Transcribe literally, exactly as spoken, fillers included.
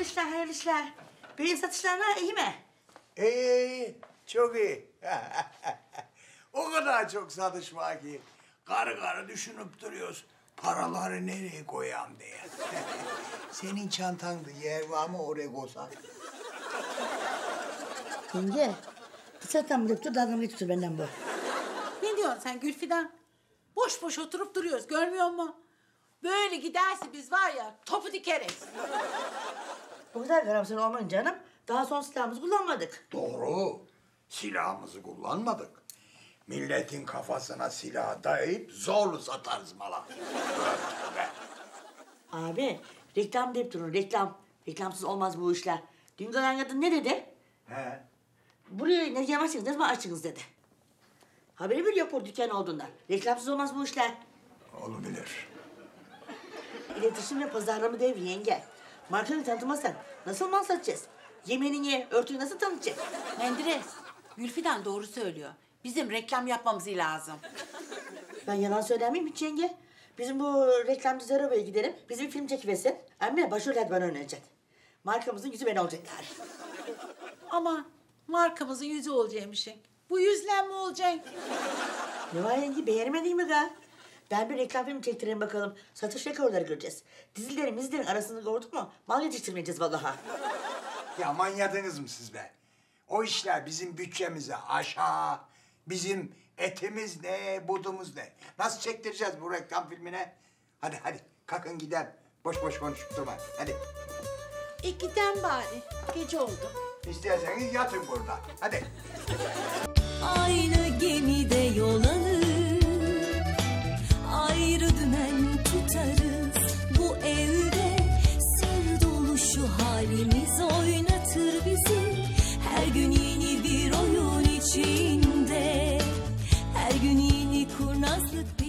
işler, hayırlı işler. Benim satışlarına iyi mi? İyi, çok iyi. O kadar çok satış var ki karı karı düşünüp duruyoruz. Paraları nereye koyayım diye. Senin çantanda yer var mı oraya koysan? Yenge, kısa mı döktü, dalga mı geçiyor benden bu? Ne diyorsun sen Gülfidan? Boş boş oturup duruyoruz, görmüyor musun? Böyle giderse biz var ya, topu dikeriz. Bu kadar karamsar olmayın canım. Daha son silahımızı kullanmadık. Doğru. Silahımızı kullanmadık. Milletin kafasına silah dayayıp zorlu satarız mala. Abi, reklam deyip durun, reklam. Reklamsız olmaz bu işler. Dün gelen kadın ne dedi? He. Burayı ne yemezsiniz, ne zaman açsınız dedi. Haberi bile yok bu dükkan olduğundan. Reklamsız olmaz bu işler. Olabilir. İletişim ve pazarlama devri yenge. Markanı tanıtmazsan nasıl mal satacağız? Yemeğini ye, örtüyü nasıl tanıtacak? Menderes, Gülfidan doğru söylüyor. Bizim reklam yapmamız lazım. Ben yalan söylemeyeyim hiç yenge. Bizim bu reklamcı Zerova'ya gidelim. Bizim bir film çekiversin. Emre başrol bana oynayacak. Markamızın yüzü ben olacaklar. Ama markamızın yüzü olacakmışsın. Bu yüzle mi olacak? Ne var yenge, beğenemedin mi gal? Ben bir reklam filmi çektireyim bakalım. Satış rekorları göreceğiz. Dizilerin mizilerin arasını gördük mü? Mal yetiştirmeyeceğiz vallahi. Ya manyadınız mı siz be? O işler bizim bütçemizi aşağı. Bizim etimiz ne, budumuz ne? Nasıl çektireceğiz bu reklam filmine? Hadi hadi kalkın gidelim. Boş boş konuşup durma. Hadi. E giden bari. Gece oldu. İsterseniz yatın burada. Hadi. Aynı gemide yol alır, ayrı dümen tutarız. Bu evde sır dolu şu halimiz oynatır bizi. Her gün yeni bir oyun içinde, her gün yeni kurnazlık.